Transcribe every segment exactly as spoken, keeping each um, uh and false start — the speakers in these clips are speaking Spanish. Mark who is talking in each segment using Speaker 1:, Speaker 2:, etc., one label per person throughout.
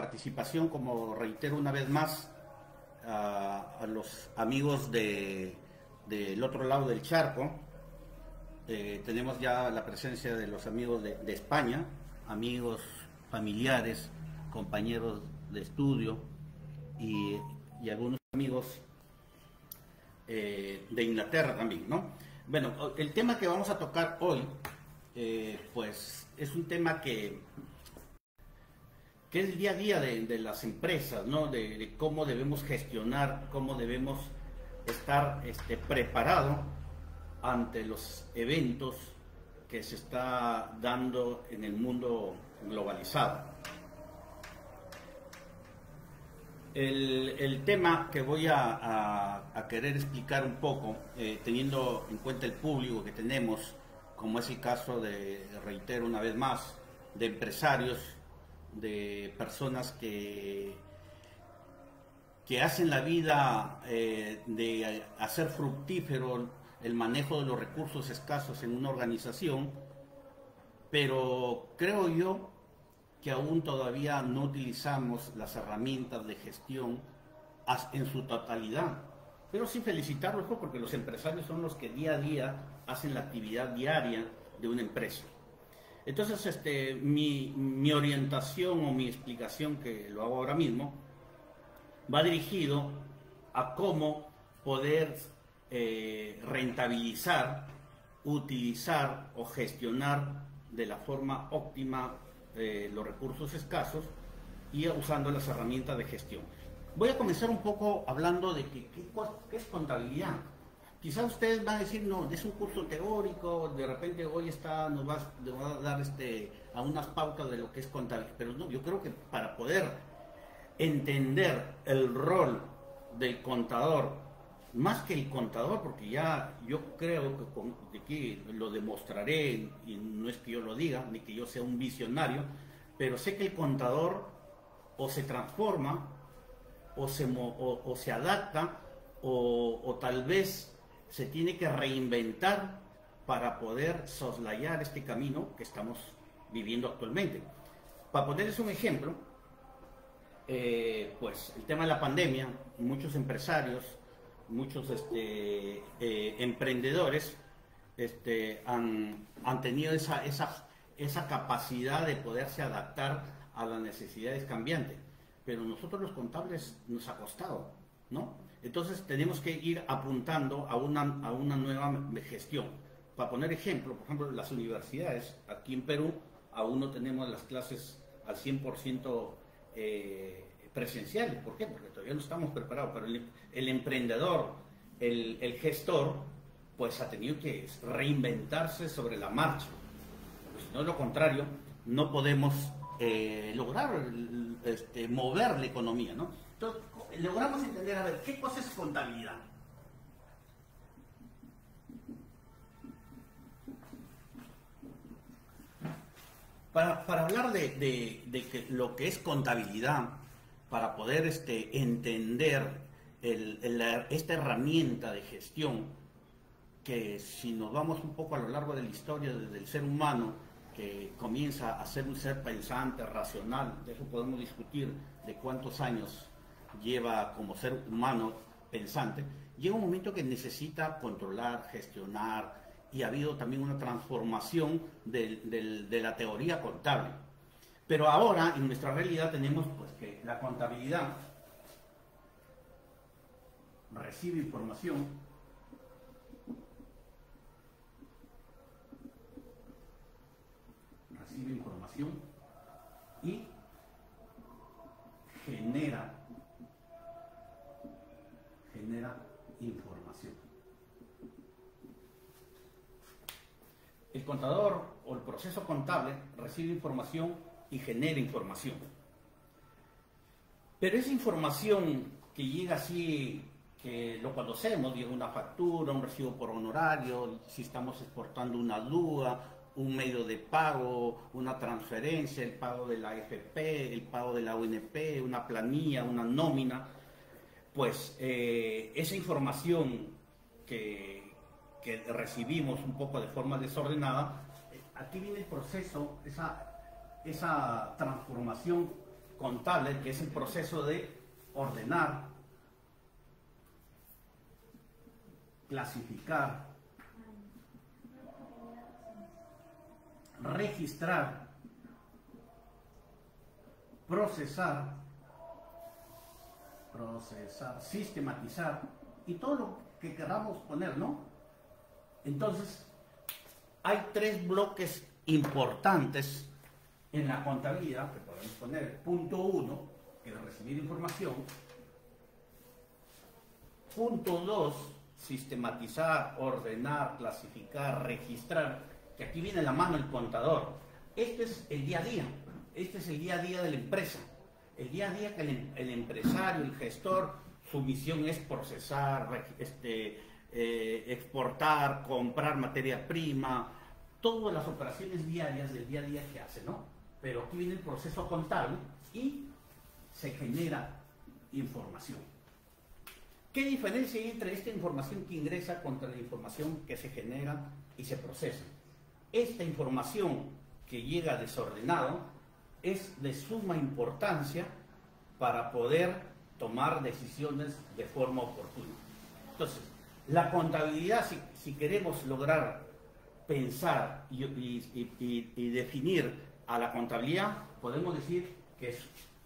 Speaker 1: participación, como reitero una vez más, a, a los amigos de, del otro lado del charco. Eh, tenemos ya la presencia de los amigos de, de España, amigos familiares, compañeros de estudio y, y algunos amigos eh, de Inglaterra también, ¿no? Bueno, el tema que vamos a tocar hoy, eh, pues es un tema que que es el día a día de, de las empresas, ¿no? De, de cómo debemos gestionar, cómo debemos estar este, preparados ante los eventos que se está dando en el mundo globalizado. El, el tema que voy a, a, a querer explicar un poco, eh, teniendo en cuenta el público que tenemos, como es el caso de, reitero una vez más, de empresarios, de personas que, que hacen la vida eh, de hacer fructífero el manejo de los recursos escasos en una organización, pero creo yo que aún todavía no utilizamos las herramientas de gestión en su totalidad. Pero sí felicitarlos porque los empresarios son los que día a día hacen la actividad diaria de una empresa. Entonces, este, mi, mi orientación o mi explicación, que lo hago ahora mismo, va dirigido a cómo poder eh, rentabilizar, utilizar o gestionar de la forma óptima eh, los recursos escasos y usando las herramientas de gestión. Voy a comenzar un poco hablando de que, qué, qué es contabilidad. Quizás ustedes van a decir, no, es un curso teórico, de repente hoy está, nos va, nos va a dar este, a unas pautas de lo que es contabilidad, pero no, yo creo que para poder entender el rol del contador, más que el contador, porque ya yo creo que con, de que lo demostraré, y no es que yo lo diga, ni que yo sea un visionario, pero sé que el contador o se transforma, o se, o, o se adapta, o, o tal vez se tiene que reinventar para poder soslayar este camino que estamos viviendo actualmente. Para ponerles un ejemplo, eh, pues el tema de la pandemia, muchos empresarios, muchos este, eh, emprendedores este, han, han tenido esa, esa, esa capacidad de poderse adaptar a las necesidades cambiantes, pero nosotros los contables nos ha costado, ¿no? Entonces tenemos que ir apuntando a una, a una nueva gestión. Para poner ejemplo, por ejemplo, las universidades, aquí en Perú, aún no tenemos las clases al cien por ciento eh, presenciales. ¿Por qué? Porque todavía no estamos preparados. Pero el, el emprendedor, el, el gestor, pues ha tenido que reinventarse sobre la marcha. Pues, si no, lo contrario, no podemos eh, lograr este, mover la economía, ¿no? Entonces, logramos entender, a ver, ¿qué cosa es contabilidad? Para, para hablar de, de, de que lo que es contabilidad, para poder este, entender el, el, esta herramienta de gestión, que si nos vamos un poco a lo largo de la historia del ser humano, que comienza a ser un ser pensante, racional, de eso podemos discutir de cuántos años lleva como ser humano pensante, llega un momento que necesita controlar, gestionar, y ha habido también una transformación de, de, de la teoría contable. Pero ahora, en nuestra realidad, tenemos pues que la contabilidad recibe información, recibe información y genera genera información. El contador o el proceso contable recibe información y genera información. Pero esa información que llega así, que lo conocemos, llega una factura, un recibo por honorario, si estamos exportando una D U A, un medio de pago, una transferencia, el pago de la A F P, el pago de la U N P, una planilla, una nómina, pues eh, esa información que, que recibimos un poco de forma desordenada, aquí viene el proceso, esa, esa transformación contable, que es el proceso de ordenar, clasificar, registrar, procesar, procesar, sistematizar y todo lo que queramos poner, ¿no? Entonces, hay tres bloques importantes en la contabilidad que podemos poner. Punto uno, que es recibir información. Punto dos, sistematizar, ordenar, clasificar, registrar, que aquí viene la mano el contador. Este es el día a día, este es el día a día de la empresa. El día a día que el, el empresario, el gestor, su misión es procesar, este, eh, exportar, comprar materia prima, todas las operaciones diarias del día a día que hace, ¿no? Pero aquí viene el proceso contable y se genera información. ¿Qué diferencia hay entre esta información que ingresa contra la información que se genera y se procesa? Esta información que llega desordenado es de suma importancia para poder tomar decisiones de forma oportuna. Entonces, la contabilidad, si, si queremos lograr pensar y, y, y, y definir a la contabilidad, podemos decir que es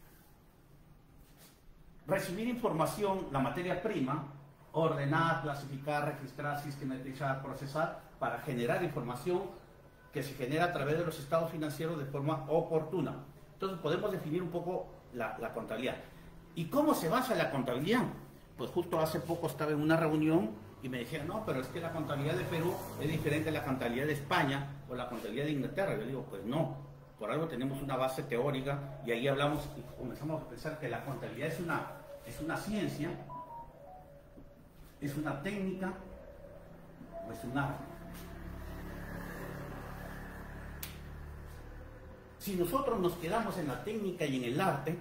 Speaker 1: recibir información, la materia prima, ordenar, clasificar, registrar, sistematizar, procesar, para generar información que se genera a través de los estados financieros de forma oportuna. Entonces podemos definir un poco la, la contabilidad. ¿Y cómo se basa la contabilidad? Pues justo hace poco estaba en una reunión y me decían, no, pero es que la contabilidad de Perú es diferente a la contabilidad de España o la contabilidad de Inglaterra. Yo digo, pues no, por algo tenemos una base teórica y ahí hablamos y comenzamos a pensar que la contabilidad es una, es una ciencia, es una técnica o es un arte. Si nosotros nos quedamos en la técnica y en el arte,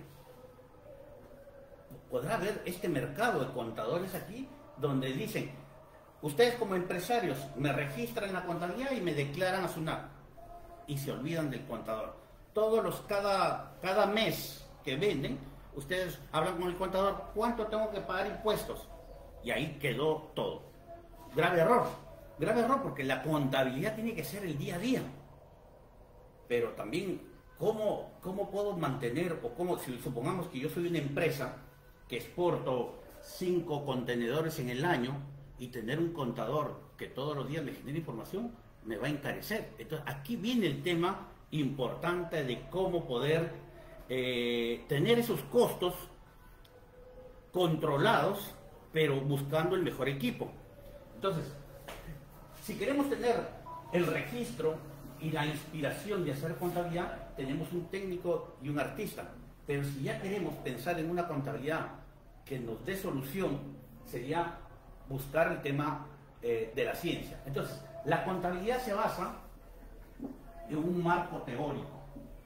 Speaker 1: podrá haber este mercado de contadores aquí donde dicen, ustedes como empresarios me registran en la contabilidad y me declaran a SUNAT y se olvidan del contador. Todos los, cada, cada mes que venden, ustedes hablan con el contador, ¿cuánto tengo que pagar impuestos? Y ahí quedó todo. Grave error, grave error porque la contabilidad tiene que ser el día a día. Pero también, ¿cómo, cómo puedo mantener, o cómo, si supongamos que yo soy una empresa que exporto cinco contenedores en el año y tener un contador que todos los días me genere información, me va a encarecer. Entonces, aquí viene el tema importante de cómo poder eh, tener esos costos controlados, pero buscando el mejor equipo. Entonces, si queremos tener el registro y la inspiración de hacer contabilidad, tenemos un técnico y un artista. Pero si ya queremos pensar en una contabilidad que nos dé solución, sería buscar el tema eh, de la ciencia. Entonces, la contabilidad se basa en un marco teórico.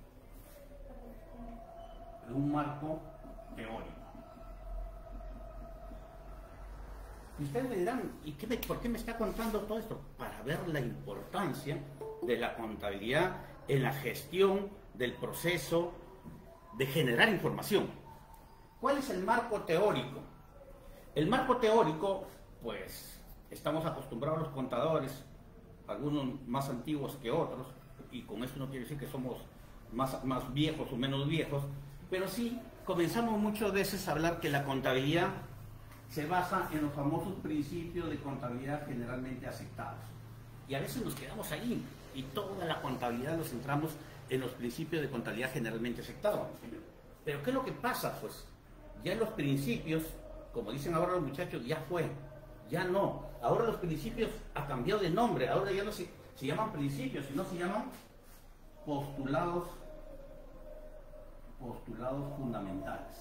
Speaker 1: En un marco teórico. Y ustedes me dirán, ¿y qué me, por qué me está contando todo esto? Para ver la importancia de la contabilidad en la gestión del proceso de generar información. ¿Cuál es el marco teórico? El marco teórico, pues, estamos acostumbrados los contadores, algunos más antiguos que otros, y con esto no quiere decir que somos más, más viejos o menos viejos, pero sí comenzamos muchas veces a hablar que la contabilidad se basa en los famosos principios de contabilidad generalmente aceptados. Y a veces nos quedamos ahí, y toda la contabilidad nos centramos en los principios de contabilidad generalmente aceptados. Pero ¿qué es lo que pasa? Pues ya los principios, como dicen ahora los muchachos, ya fue, ya no. Ahora los principios han cambiado de nombre, ahora ya no se, se llaman principios, sino se llaman postulados, postulados fundamentales.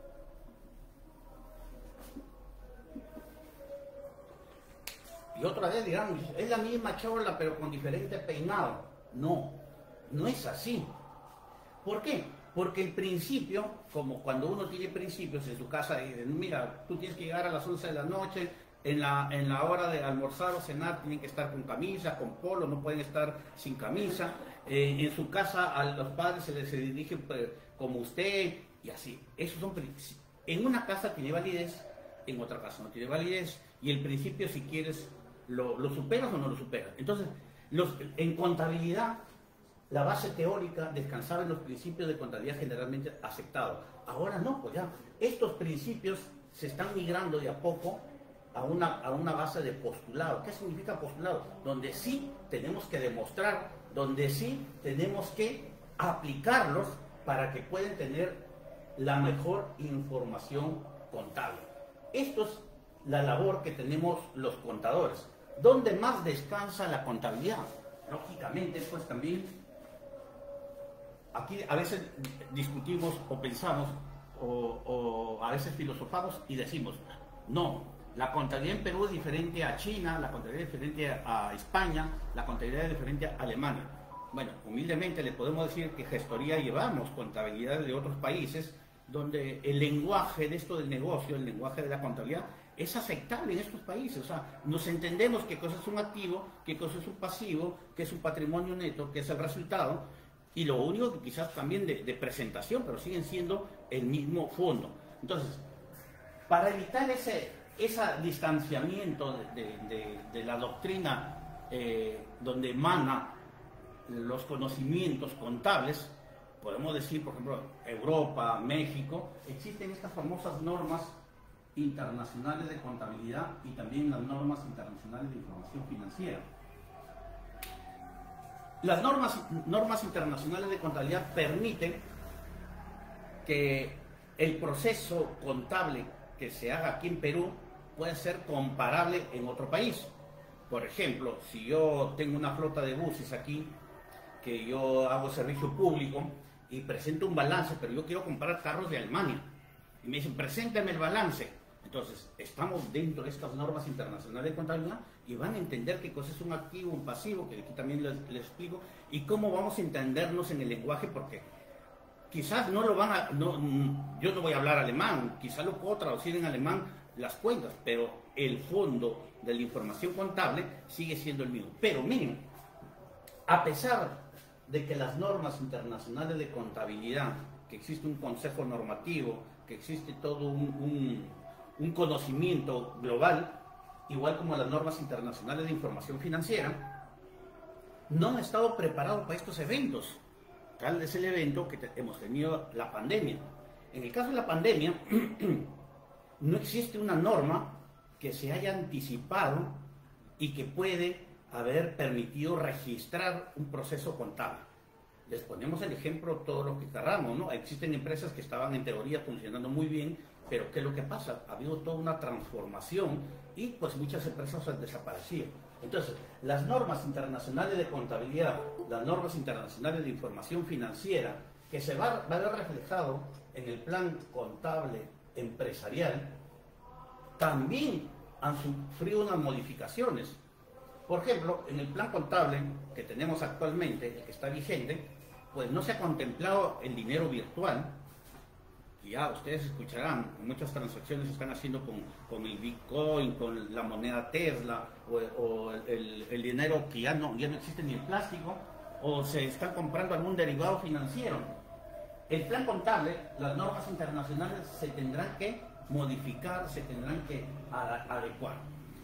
Speaker 1: Y otra vez dirán, es la misma chola pero con diferente peinado. No, no es así. ¿Por qué? Porque el principio, como cuando uno tiene principios en su casa, mira, tú tienes que llegar a las once de la noche, en la, en la hora de almorzar o cenar tienen que estar con camisa, con polo, no pueden estar sin camisa. Eh, en su casa a los padres se les se dirigen pues, como usted, y así. Esos son, en una casa tiene validez, en otra casa no tiene validez, y el principio, si quieres, lo, lo superas o no lo superas. Entonces, los, en contabilidad, la base teórica descansaba en los principios de contabilidad generalmente aceptados. Ahora no, pues ya, estos principios se están migrando de a poco a una, a una base de postulado. ¿Qué significa postulado? Donde sí tenemos que demostrar, donde sí tenemos que aplicarlos para que puedan tener la mejor información contable. Esto es la labor que tenemos los contadores. ¿Dónde más descansa la contabilidad? Lógicamente, pues también, aquí a veces discutimos o pensamos, o, o a veces filosofamos y decimos, no, la contabilidad en Perú es diferente a China, la contabilidad es diferente a España, la contabilidad es diferente a Alemania. Bueno, humildemente le podemos decir que gestoría llevamos contabilidad de otros países donde el lenguaje de esto del negocio, el lenguaje de la contabilidad, es aceptable en estos países. O sea, nos entendemos qué cosa es un activo, qué cosa es un pasivo, qué es un patrimonio neto, qué es el resultado, y lo único que quizás también de, de presentación, pero siguen siendo el mismo fondo. Entonces, para evitar ese, ese distanciamiento de, de, de, de la doctrina eh, donde emana los conocimientos contables, podemos decir, por ejemplo, Europa, México, existen estas famosas normas internacionales de contabilidad y también las normas internacionales de información financiera. Las normas, normas internacionales de contabilidad permiten que el proceso contable que se haga aquí en Perú pueda ser comparable en otro país. Por ejemplo, si yo tengo una flota de buses aquí, que yo hago servicio público y presento un balance, pero yo quiero comprar carros de Alemania. Y me dicen, preséntame el balance. Entonces, estamos dentro de estas normas internacionales de contabilidad y van a entender qué cosa es un activo, un pasivo, que aquí también les, les explico, y cómo vamos a entendernos en el lenguaje, porque quizás no lo van a... No, yo no voy a hablar alemán, quizás lo puedo traducir en alemán las cuentas, pero el fondo de la información contable sigue siendo el mismo. Pero miren, a pesar de que las normas internacionales de contabilidad, que existe un consejo normativo, que existe todo un, un, un conocimiento global, igual como las normas internacionales de información financiera, no han estado preparados para estos eventos. Tal es el evento que te, hemos tenido, la pandemia. En el caso de la pandemia, no existe una norma que se haya anticipado y que puede haber permitido registrar un proceso contable. Les ponemos el ejemplo todo lo que queramos, ¿no? Existen empresas que estaban en teoría funcionando muy bien, pero ¿qué es lo que pasa? Ha habido toda una transformación y pues muchas empresas han desaparecido. Entonces, las normas internacionales de contabilidad, las normas internacionales de información financiera, que se va, va a ver reflejado en el plan contable empresarial, también han sufrido unas modificaciones. Por ejemplo, en el plan contable que tenemos actualmente, el que está vigente, pues no se ha contemplado el dinero virtual. Y ya ustedes escucharán, muchas transacciones se están haciendo con, con el Bitcoin, con la moneda Tesla, o, o el, el dinero que ya no, ya no existe ni el plástico, o se están comprando algún derivado financiero. El plan contable, las normas internacionales se tendrán que modificar, se tendrán que adecuar.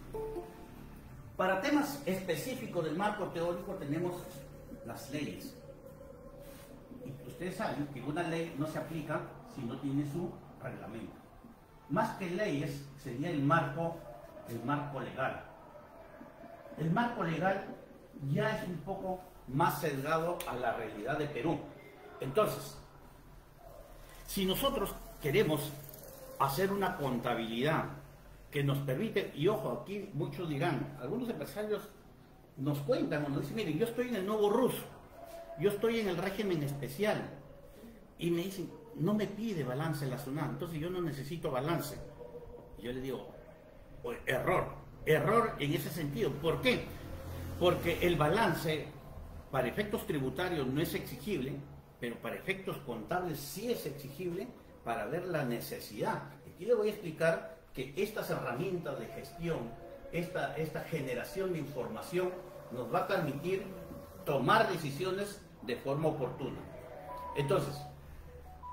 Speaker 1: Para temas específicos del marco teórico tenemos las leyes. Y ustedes saben que una ley no se aplica si no tiene su reglamento. Más que leyes sería el marco, el marco legal. El marco legal ya es un poco más sesgado a la realidad de Perú. Entonces, si nosotros queremos hacer una contabilidad que nos permite, y ojo, aquí muchos dirán, algunos empresarios nos cuentan o nos dicen, miren, yo estoy en el nuevo ruso, yo estoy en el régimen especial, y me dicen, no me pide balance la SUNAT, entonces yo no necesito balance. Y yo le digo, error, error en ese sentido. ¿Por qué? Porque el balance para efectos tributarios no es exigible, pero para efectos contables sí es exigible para ver la necesidad. Aquí le voy a explicar que estas herramientas de gestión, esta, esta generación de información nos va a permitir tomar decisiones de forma oportuna. Entonces,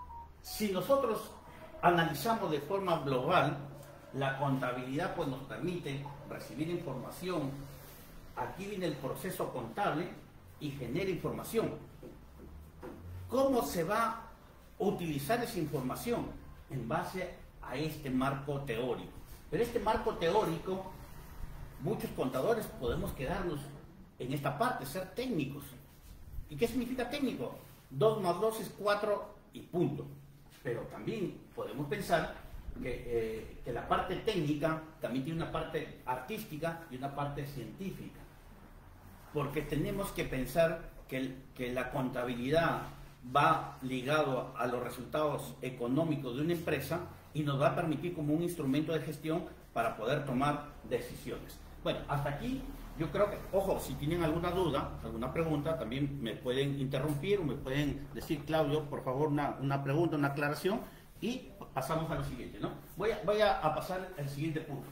Speaker 1: Si nosotros analizamos de forma global, la contabilidad pues nos permite recibir información. Aquí viene el proceso contable y genera información. ¿Cómo se va a utilizar esa información? En base a este marco teórico. Pero este marco teórico, muchos contadores podemos quedarnos en esta parte, ser técnicos. ¿Y qué significa técnico? dos más dos es cuatro y punto. Pero también podemos pensar que, eh, que la parte técnica también tiene una parte artística y una parte científica. Porque tenemos que pensar que, el, que la contabilidad va ligado a los resultados económicos de una empresa y nos va a permitir como un instrumento de gestión para poder tomar decisiones. Bueno, hasta aquí yo creo que, ojo, si tienen alguna duda, alguna pregunta, también me pueden interrumpir o me pueden decir, Claudio, por favor, una, una pregunta, una aclaración, y pasamos a lo siguiente, ¿no? Voy a, voy a, a pasar al siguiente punto.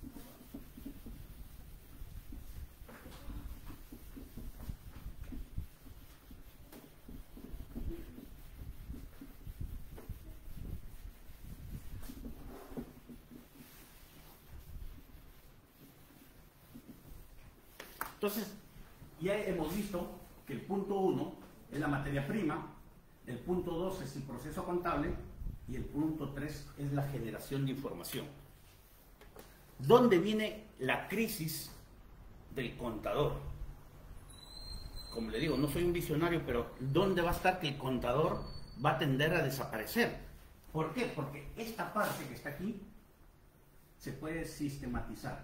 Speaker 1: Entonces, ya hemos visto que el punto uno es la materia prima, el punto dos es el proceso contable y el punto tres es la generación de información. ¿Dónde viene la crisis del contador? Como le digo, no soy un visionario, pero ¿dónde va a estar que el contador va a tender a desaparecer? ¿Por qué? Porque esta parte que está aquí se puede sistematizar.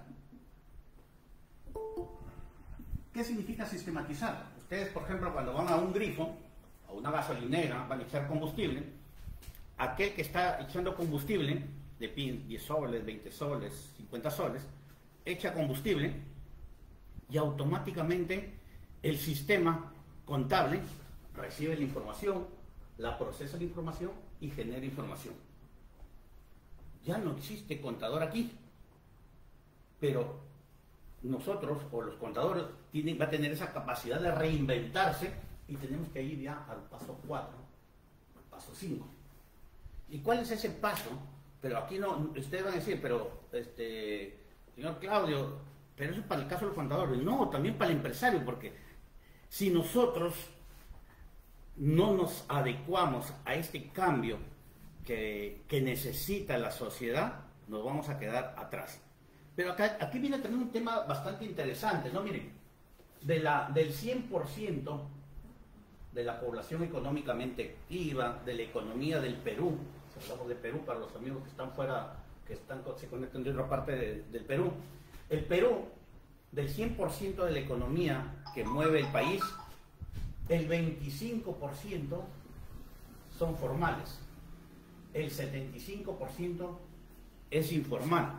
Speaker 1: ¿Qué significa sistematizar? Ustedes, por ejemplo, cuando van a un grifo, a una gasolinera, van a echar combustible, aquel que está echando combustible, de diez soles, veinte soles, cincuenta soles, echa combustible y automáticamente el sistema contable recibe la información, la procesa la información y genera información. Ya no existe contador aquí, pero nosotros o los contadores tienen, va a tener esa capacidad de reinventarse y tenemos que ir ya al paso cuatro, al paso cinco. ¿Y cuál es ese paso? Pero aquí no, ustedes van a decir, pero este, señor Claudio, pero eso es para el caso de los contadores. No, también para el empresario, porque si nosotros no nos adecuamos a este cambio que, que necesita la sociedad, nos vamos a quedar atrás. Pero acá, aquí viene también un tema bastante interesante, ¿no? Miren, de la, del cien por ciento de la población económicamente activa, de la economía del Perú, si hablamos de Perú para los amigos que están fuera, que están, se conectan de otra parte de, del Perú, el Perú, del cien por ciento de la economía que mueve el país, el veinticinco por ciento son formales, el setenta y cinco por ciento es informal.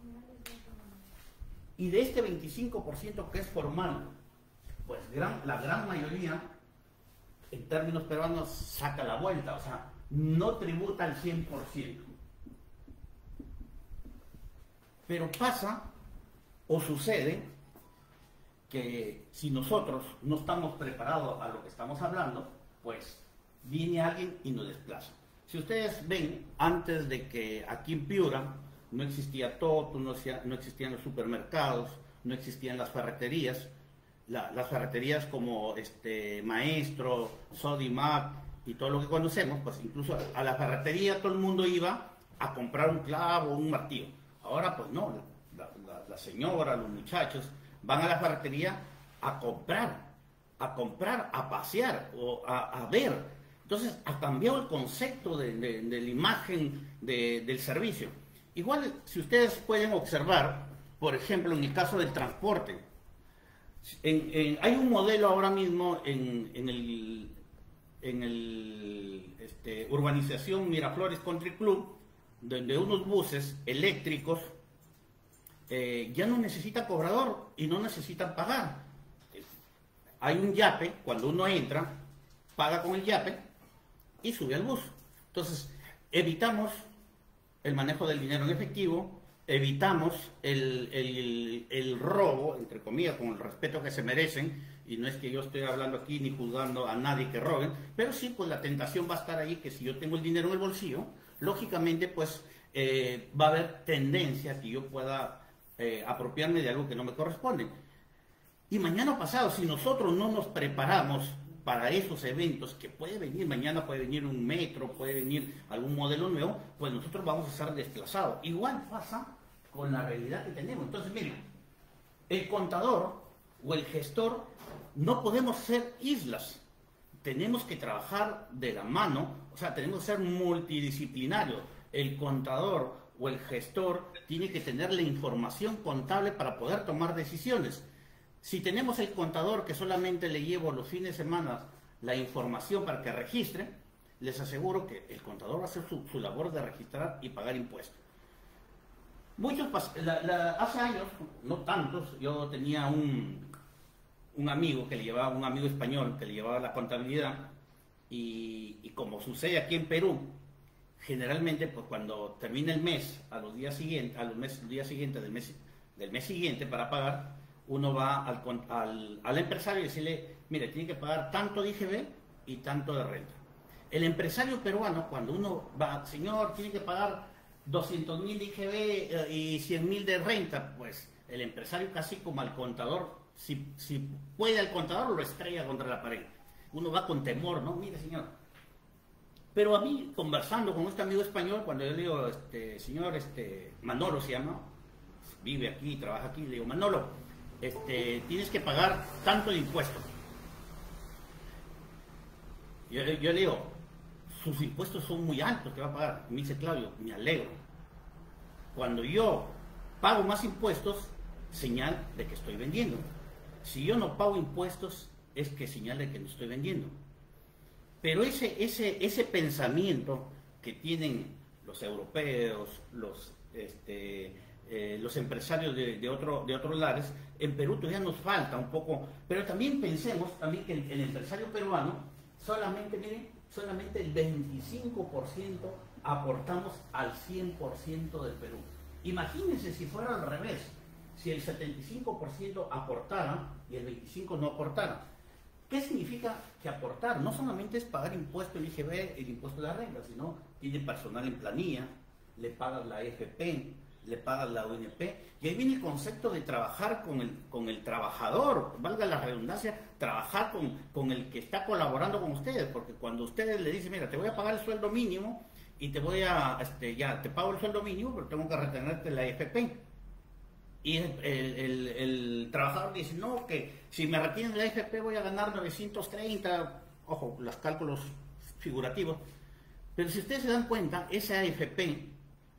Speaker 1: Y de este veinticinco por ciento que es formal, pues gran, la gran mayoría, en términos peruanos, saca la vuelta, o sea, no tributa al cien por ciento. Pero pasa o sucede que si nosotros no estamos preparados a lo que estamos hablando, pues viene alguien y nos desplaza. Si ustedes ven, antes de que aquí en Piura no existía Toto, no, no existían los supermercados, no existían las ferreterías, la, las ferreterías como este, Maestro, Sodimac y todo lo que conocemos, pues incluso a la ferretería todo el mundo iba a comprar un clavo, un martillo. Ahora pues no, la, la, la señora, los muchachos van a la ferretería a comprar, a comprar, a pasear o a, a ver. Entonces ha cambiado el concepto de, de, de la imagen de, del servicio. Igual, si ustedes pueden observar, por ejemplo, en el caso del transporte, en, en, hay un modelo ahora mismo en, en el, en el este, urbanización Miraflores Country Club, donde unos buses eléctricos eh, ya no necesitan cobrador y no necesitan pagar. Hay un yape, cuando uno entra, paga con el yape y sube al bus. Entonces, evitamos el manejo del dinero en efectivo, evitamos el, el, el robo, entre comillas, con el respeto que se merecen, y no es que yo esté hablando aquí ni juzgando a nadie que roben, pero sí, pues la tentación va a estar ahí, que si yo tengo el dinero en el bolsillo, lógicamente, pues eh, va a haber tendencia que yo pueda eh, apropiarme de algo que no me corresponde. Y mañana pasado, si nosotros no nos preparamos para esos eventos, que puede venir, mañana puede venir un metro, puede venir algún modelo nuevo, pues nosotros vamos a estar desplazados. Igual pasa con la realidad que tenemos. Entonces, miren, el contador o el gestor no podemos ser islas. Tenemos que trabajar de la mano, o sea, tenemos que ser multidisciplinarios. El contador o el gestor tiene que tener la información contable para poder tomar decisiones. Si tenemos el contador que solamente le llevo los fines de semana la información para que registre, les aseguro que el contador va a hacer su, su labor de registrar y pagar impuestos. Muchos, la, la, hace años, no tantos, yo tenía un, un amigo que le llevaba, un amigo español que le llevaba la contabilidad, y, y como sucede aquí en Perú, generalmente pues cuando termina el mes, a los días siguientes, a los meses, días siguientes del mes, del mes siguiente para pagar, uno va al, al, al empresario y decirle, mire, tiene que pagar tanto de I G B y tanto de renta. El empresario peruano, cuando uno va, señor, tiene que pagar doscientos mil de I G B eh, y cien mil de renta, pues el empresario casi como al contador, si, si puede al contador lo estrella contra la pared. Uno va con temor, ¿no? Mire, señor. Pero a mí, conversando con este amigo español, cuando yo le digo, este, señor, este, Manolo se llama, vive aquí, trabaja aquí, le digo, Manolo, Este, tienes que pagar tanto de impuestos. Yo, yo le digo, sus impuestos son muy altos, que va a pagar. Y me dice, Claudio, me alegro. Cuando yo pago más impuestos, señal de que estoy vendiendo. Si yo no pago impuestos, es que señal de que no estoy vendiendo. Pero ese, ese, ese pensamiento que tienen los europeos, los... Este, Eh, los empresarios de, de, otro, de otros lares, en Perú todavía nos falta un poco, pero también pensemos también que el, el empresario peruano solamente, miren, solamente el veinticinco por ciento aportamos al cien por ciento del Perú. Imagínense si fuera al revés, si el setenta y cinco por ciento aportara y el veinticinco por ciento no aportara. ¿Qué significa que aportar? No solamente es pagar impuesto, el I G B, el impuesto de la renta, sino tiene personal en planilla, le pagan la A F P, le pagan la U N P, y ahí viene el concepto de trabajar con el, con el trabajador, valga la redundancia, trabajar con, con el que está colaborando con ustedes, porque cuando ustedes le dicen, mira, te voy a pagar el sueldo mínimo, y te voy a, este, ya, te pago el sueldo mínimo, pero tengo que retenerte la A F P. Y el, el, el, el trabajador dice, no, que si me retienen la A F P voy a ganar novecientos treinta, ojo, los cálculos figurativos, pero si ustedes se dan cuenta, esa A F P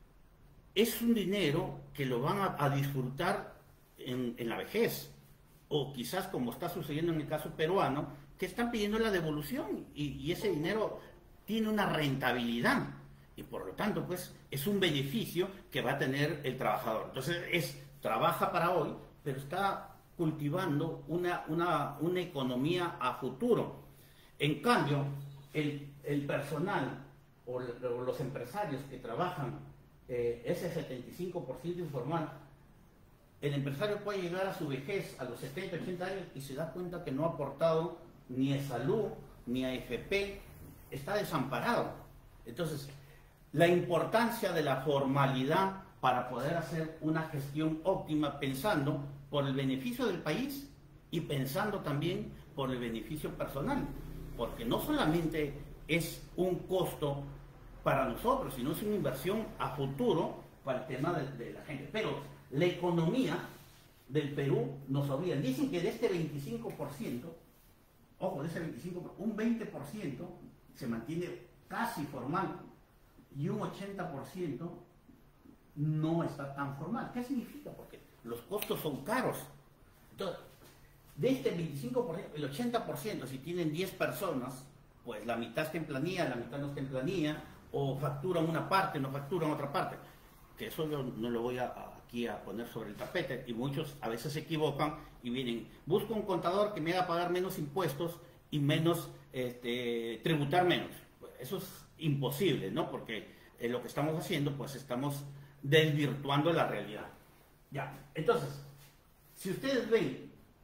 Speaker 1: es un dinero que lo van a, a disfrutar en, en la vejez, o quizás como está sucediendo en el caso peruano, que están pidiendo la devolución y, y ese dinero tiene una rentabilidad y por lo tanto pues es un beneficio que va a tener el trabajador. Entonces es, trabaja para hoy, pero está cultivando una, una, una economía a futuro. En cambio, el, el personal o, o los empresarios que trabajan Eh, ese setenta y cinco por ciento informal, el empresario puede llegar a su vejez a los setenta, ochenta años y se da cuenta que no ha aportado ni a salud, ni a A F P, está desamparado. Entonces, la importancia de la formalidad para poder hacer una gestión óptima pensando por el beneficio del país y pensando también por el beneficio personal, porque no solamente es un costo para nosotros, sino es una inversión a futuro para el tema de, de la gente. Pero la economía del Perú nos obliga. Dicen que de este veinticinco por ciento, ojo, de ese veinticinco por ciento, un veinte por ciento se mantiene casi formal y un ochenta por ciento no está tan formal. ¿Qué significa? Porque los costos son caros. Entonces, de este veinticinco por ciento, el ochenta por ciento, si tienen diez personas, pues la mitad está en planilla, la mitad no está en planilla, o facturan una parte, no facturan otra parte, que eso yo no lo voy a, a, aquí a poner sobre el tapete, y muchos a veces se equivocan y vienen, busco un contador que me haga pagar menos impuestos y menos, este, tributar menos. Pues eso es imposible, ¿no? Porque eh, lo que estamos haciendo, pues estamos desvirtuando la realidad. Ya, entonces, si ustedes ven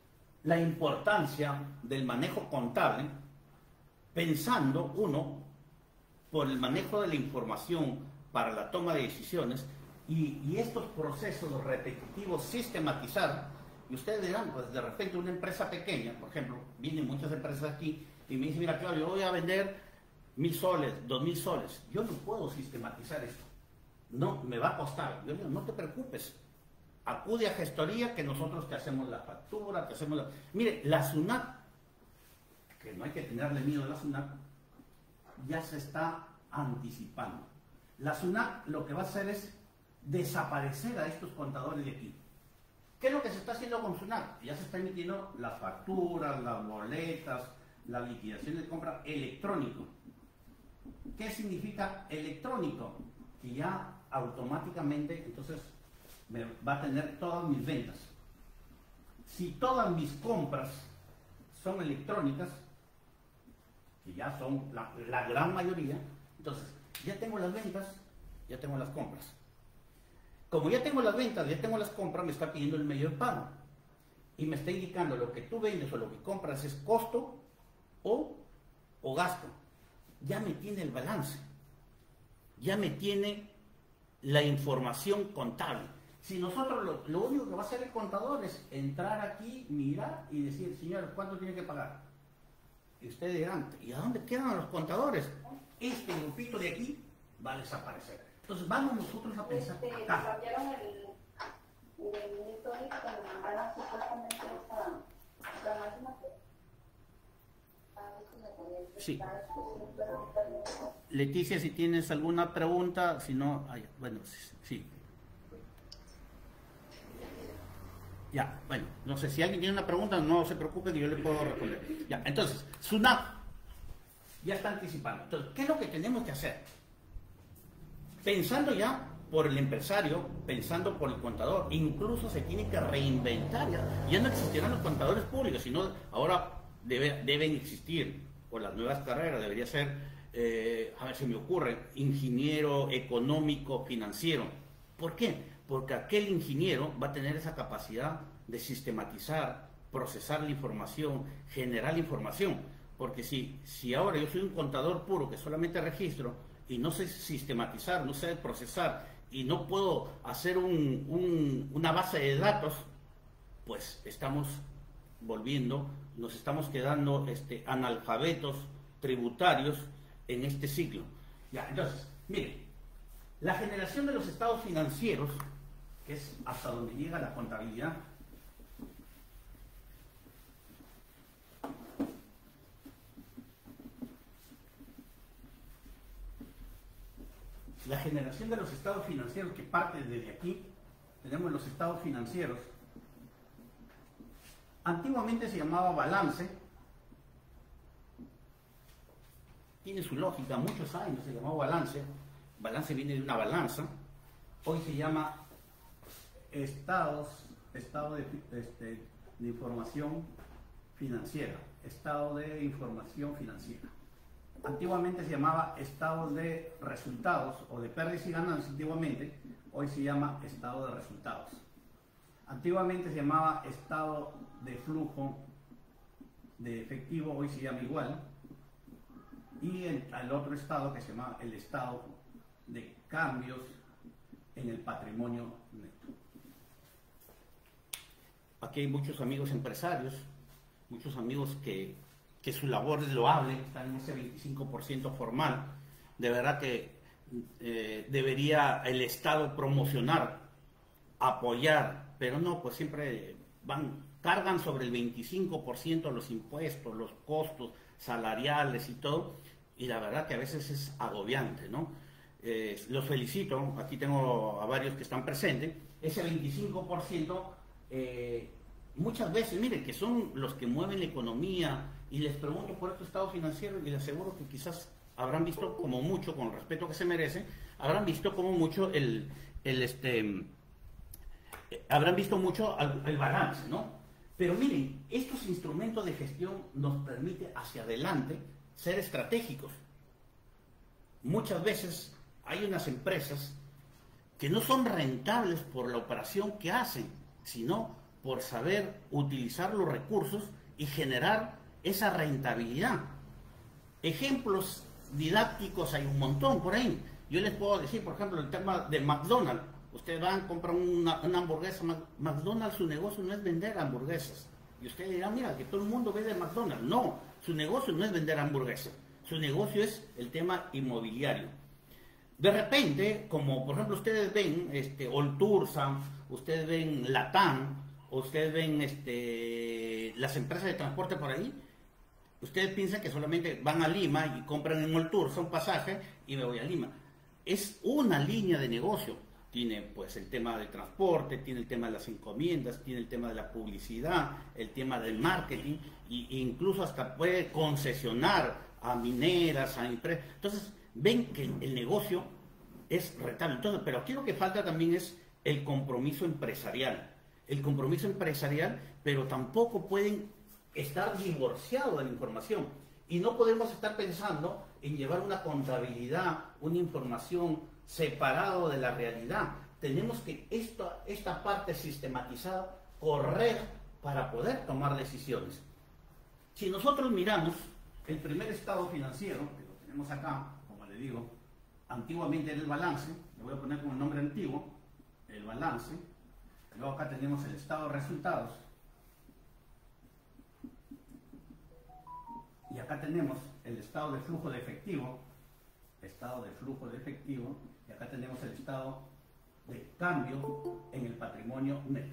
Speaker 1: la importancia del manejo contable, pensando uno por el manejo de la información para la toma de decisiones y, y estos procesos repetitivos sistematizar. Y ustedes dirán, pues de repente una empresa pequeña, por ejemplo, vienen muchas empresas aquí y me dicen, mira, claro, yo voy a vender mil soles, dos mil soles. Yo no puedo sistematizar esto. No, me va a costar. Yo digo, no te preocupes. Acude a gestoría que nosotros te hacemos la factura, te hacemos la... Mire, la SUNAT, que no hay que tenerle miedo a la SUNAT, ya se está anticipando. La SUNAT lo que va a hacer es desaparecer a estos contadores de aquí. ¿Qué es lo que se está haciendo con SUNAT? Ya se están emitiendo las facturas, las boletas, la liquidación de compra electrónico. ¿Qué significa electrónico? Que ya automáticamente, entonces, me va a tener todas mis ventas. Si todas mis compras son electrónicas, que ya son la, la gran mayoría, entonces ya tengo las ventas, ya tengo las compras. Como ya tengo las ventas, ya tengo las compras, me está pidiendo el medio de pago. Y me está indicando lo que tú vendes o lo que compras es costo o, o gasto. Ya me tiene el balance. Ya me tiene la información contable. Si nosotros lo, lo único que va a hacer el contador es entrar aquí, mirar y decir, señor, ¿cuánto tiene que pagar? Y ustedes dirán, ¿y a dónde quedan los contadores? Este grupito de aquí va a desaparecer. Entonces vamos nosotros a pensar
Speaker 2: Este,
Speaker 1: acá.
Speaker 2: cambiaron el, el electrónico cuando mandaron supuestamente esta, esta máquina.
Speaker 1: Sí. Leticia, si tienes alguna pregunta, si no, ay, bueno, sí. Ya, bueno, no sé, si alguien tiene una pregunta, no se preocupe que yo le puedo responder. Ya, entonces, SUNAT ya está anticipando. Entonces, ¿qué es lo que tenemos que hacer? Pensando ya por el empresario, pensando por el contador, incluso se tiene que reinventar. Ya, ya no existirán los contadores públicos, sino ahora debe, deben existir, por las nuevas carreras, debería ser, eh, a ver si me ocurre, ingeniero económico financiero. ¿Por qué? Porque aquel ingeniero va a tener esa capacidad de sistematizar, procesar la información, generar la información. Porque si, si ahora yo soy un contador puro que solamente registro y no sé sistematizar, no sé procesar y no puedo hacer un, un, una base de datos, pues estamos volviendo, nos estamos quedando este, analfabetos tributarios en este ciclo. Ya, entonces, miren, la generación de los estados financieros, que es hasta donde llega la contabilidad, la generación de los estados financieros que parte desde aquí, tenemos los estados financieros. Antiguamente se llamaba balance, tiene su lógica, muchos años se llamaba balance, balance viene de una balanza, hoy se llama estados, estado de, este, de información financiera, estado de información financiera. Antiguamente se llamaba estado de resultados o de pérdidas y ganancias, antiguamente, hoy se llama estado de resultados. Antiguamente se llamaba estado de flujo de efectivo, hoy se llama igual. Y el, el otro estado que se llama el estado de cambios en el patrimonio neto. Aquí hay muchos amigos empresarios, muchos amigos que, que su labor es loable, están en ese veinticinco por ciento formal. De verdad que eh, debería el Estado promocionar, apoyar, pero no, pues siempre van, cargan sobre el veinticinco por ciento los impuestos, los costos salariales y todo, y la verdad que a veces es agobiante, ¿no? Eh, los felicito, aquí tengo a varios que están presentes, ese veinticinco por ciento eh, muchas veces, miren, que son los que mueven la economía, y les pregunto por este estado financiero y les aseguro que quizás habrán visto como mucho, con el respeto que se merece, habrán visto como mucho el, el este, habrán visto mucho el balance, ¿no? Pero miren, estos instrumentos de gestión nos permiten hacia adelante ser estratégicos. Muchas veces hay unas empresas que no son rentables por la operación que hacen, sino por saber utilizar los recursos y generar esa rentabilidad. Ejemplos didácticos hay un montón por ahí. Yo les puedo decir, por ejemplo, el tema de McDonald's. Ustedes van, compran una, una hamburguesa. McDonald's, su negocio no es vender hamburguesas. Y ustedes dirán, mira, que todo el mundo vende McDonald's. No, su negocio no es vender hamburguesas. Su negocio es el tema inmobiliario. De repente, como por ejemplo ustedes ven este, Oltursa, ustedes ven Latam, ustedes ven este, las empresas de transporte por ahí, ustedes piensan que solamente van a Lima y compran en Oltursa un pasaje y me voy a Lima. Es una línea de negocio. Tiene pues el tema del transporte, tiene el tema de las encomiendas, tiene el tema de la publicidad, el tema del marketing, e incluso hasta puede concesionar a mineras, a empresas. Entonces, ven que el negocio es rentable. Entonces, pero aquí lo que falta también es el compromiso empresarial. El compromiso empresarial, pero tampoco pueden estar divorciados de la información. Y no podemos estar pensando en llevar una contabilidad, una información separado de la realidad. Tenemos que esta, esta parte sistematizada correr para poder tomar decisiones. Si nosotros miramos el primer estado financiero, que lo tenemos acá, como le digo, antiguamente era el balance, le voy a poner como el nombre antiguo, el balance. Luego acá tenemos el estado de resultados. Y acá tenemos el estado de flujo de efectivo, estado de flujo de efectivo, y acá tenemos el estado de cambio en el patrimonio neto.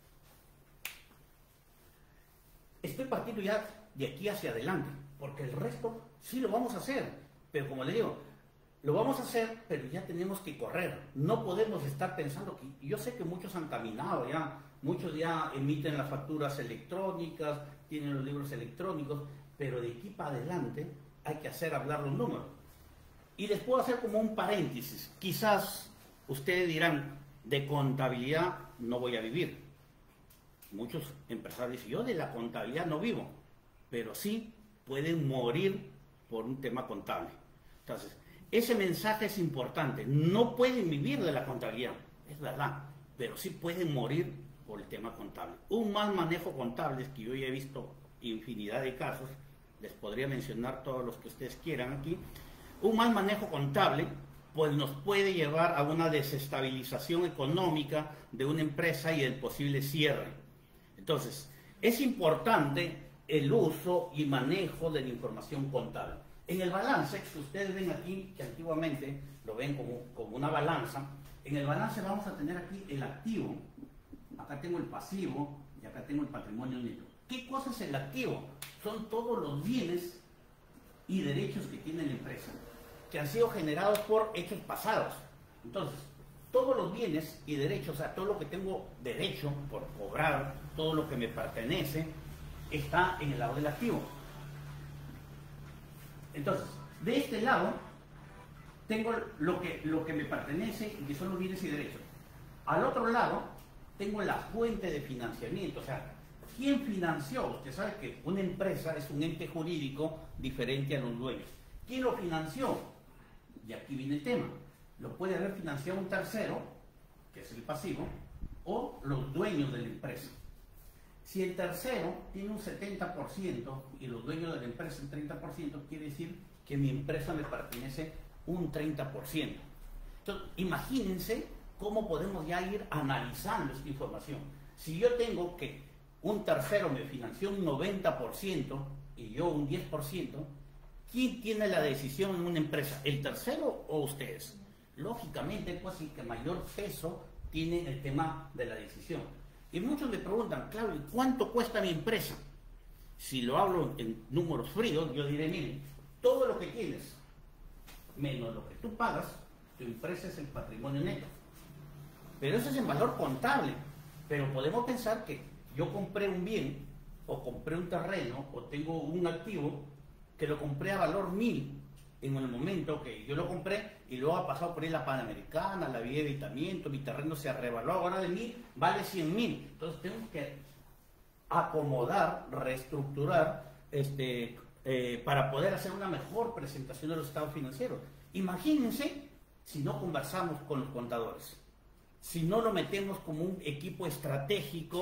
Speaker 1: Estoy partiendo ya de aquí hacia adelante, porque el resto sí lo vamos a hacer, pero como le digo, lo vamos a hacer, pero ya tenemos que correr. No podemos estar pensando que, yo sé que muchos han caminado ya, muchos ya emiten las facturas electrónicas, tienen los libros electrónicos, pero de aquí para adelante hay que hacer hablar los números. Y les puedo hacer como un paréntesis. Quizás ustedes dirán, de contabilidad no voy a vivir. Muchos empresarios dicen, yo de la contabilidad no vivo, pero sí pueden morir por un tema contable. Entonces, ese mensaje es importante. No pueden vivir de la contabilidad, es verdad, pero sí pueden morir por el tema contable. Un mal manejo contable, es que yo ya he visto infinidad de casos, les podría mencionar todos los que ustedes quieran aquí. Un mal manejo contable pues nos puede llevar a una desestabilización económica de una empresa y el posible cierre. Entonces, es importante el uso y manejo de la información contable. En el balance, que ustedes ven aquí, que antiguamente lo ven como, como una balanza, en el balance vamos a tener aquí el activo, acá tengo el pasivo y acá tengo el patrimonio neto. ¿Qué cosa es el activo? Son todos los bienes y derechos que tiene la empresa, que han sido generados por hechos pasados. Entonces, todos los bienes y derechos, o sea, todo lo que tengo derecho por cobrar, todo lo que me pertenece, está en el lado del activo. Entonces, de este lado, tengo lo que, lo que me pertenece y que son los bienes y derechos. Al otro lado, tengo la fuente de financiamiento, o sea, ¿quién financió? Usted sabe que una empresa es un ente jurídico diferente a los dueños. ¿Quién lo financió? Y aquí viene el tema. Lo puede haber financiado un tercero, que es el pasivo, o los dueños de la empresa. Si el tercero tiene un setenta por ciento y los dueños de la empresa un treinta por ciento, quiere decir que mi empresa me pertenece un treinta por ciento. Entonces, imagínense cómo podemos ya ir analizando esta información. Si yo tengo que un tercero me financió un noventa por ciento y yo un diez por ciento, ¿quién tiene la decisión en una empresa? ¿El tercero o ustedes? Lógicamente, pues el que mayor peso tiene el tema de la decisión. Y muchos me preguntan, claro, ¿y cuánto cuesta mi empresa? Si lo hablo en números fríos, yo diré, miren, todo lo que tienes, menos lo que tú pagas, tu empresa es el patrimonio neto. Pero eso es en valor contable. Pero podemos pensar que yo compré un bien, o compré un terreno, o tengo un activo, que lo compré a valor mil en el momento que yo lo compré, y luego ha pasado por ahí la Panamericana, la vía de evitamiento, mi terreno se arrevaló, ahora de mil vale cien mil. Entonces tengo que acomodar, reestructurar, este, eh, para poder hacer una mejor presentación de los estados financieros. Imagínense si no conversamos con los contadores, si no lo metemos como un equipo estratégico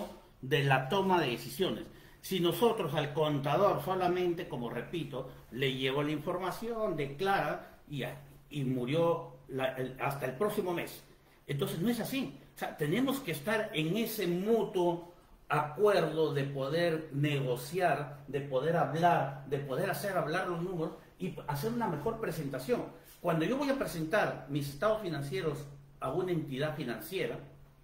Speaker 1: de la toma de decisiones. Si nosotros al contador solamente, como repito, le llevó la información, declara y, y murió la, el, hasta el próximo mes. Entonces no es así. O sea, tenemos que estar en ese mutuo acuerdo de poder negociar, de poder hablar, de poder hacer hablar los números y hacer una mejor presentación. Cuando yo voy a presentar mis estados financieros a una entidad financiera,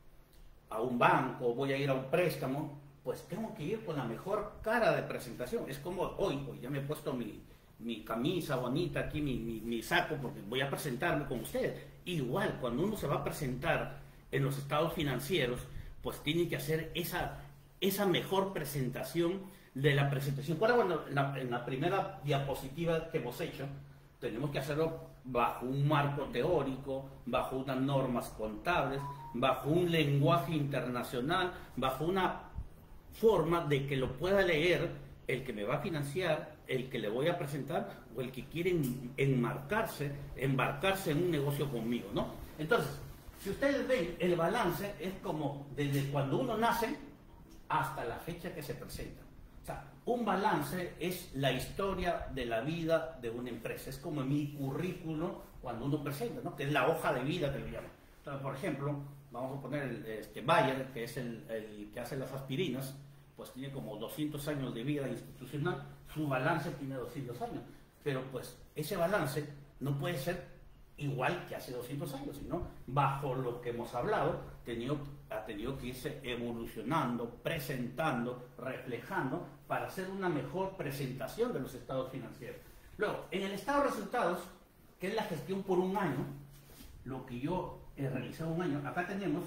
Speaker 1: a un banco, voy a ir a un préstamo, pues tengo que ir con la mejor cara de presentación. Es como hoy, hoy ya me he puesto mi, mi camisa bonita aquí, mi, mi, mi saco, porque voy a presentarme con ustedes. Igual, cuando uno se va a presentar en los estados financieros, pues tiene que hacer esa, esa mejor presentación de la presentación. Ahora, bueno, en la, en la primera diapositiva que hemos hecho, tenemos que hacerlo bajo un marco teórico, bajo unas normas contables, bajo un lenguaje internacional, bajo una forma de que lo pueda leer el que me va a financiar, el que le voy a presentar o el que quiere enmarcarse, embarcarse en un negocio conmigo, ¿no? Entonces, si ustedes ven, el balance es como desde cuando uno nace hasta la fecha que se presenta. O sea, un balance es la historia de la vida de una empresa. Es como mi currículo cuando uno presenta, ¿no? Que es la hoja de vida que le llaman. Entonces, por ejemplo, vamos a poner el, este Bayer, que es el, el que hace las aspirinas, pues tiene como doscientos años de vida institucional, su balance tiene doscientos años, pero pues ese balance no puede ser igual que hace doscientos años, sino bajo lo que hemos hablado, tenido, ha tenido que irse evolucionando, presentando, reflejando, para hacer una mejor presentación de los estados financieros. Luego, en el estado de resultados, que es la gestión por un año, lo que yo he realizado un año, acá tenemos